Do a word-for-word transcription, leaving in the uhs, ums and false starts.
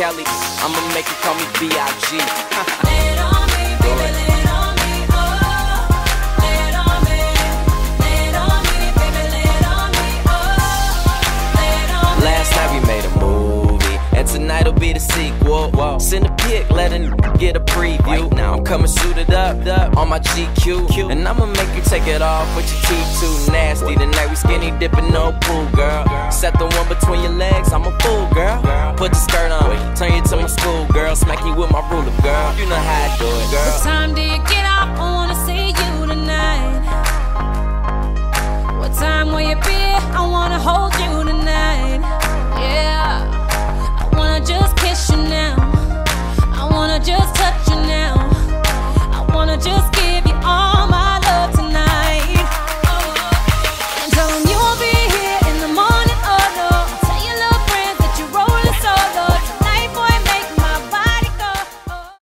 Kelly. I'ma make it call me B I G Lay it on me, baby, lay it on me, oh. Lay it on me, lay it on me, baby, lay it on me, oh. Lay it on me. Last night we made a movie, and tonight'll be the sequel. Whoa. Send a pic, let a n get a preview. Right now I'm coming suited up, up on my G Q, and I'ma make you take it off with your teeth too nasty. Tonight we skinny dipping, no pool, girl. Set the one between your legs, I'm a fool, girl. Put the skirt on, turn you to my school, girl. Smack you with my ruler, girl. You know how I do it, girl. What time do you get off on